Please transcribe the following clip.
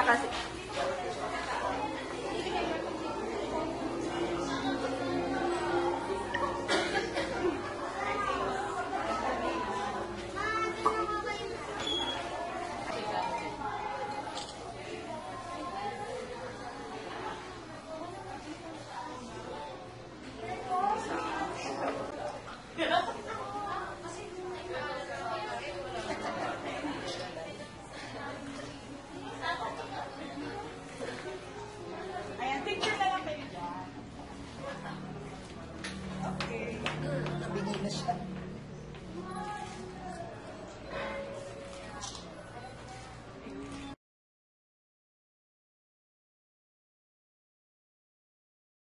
kasi. Ayan, picture na lang kayo dyan. Okay. Nabigay na siya.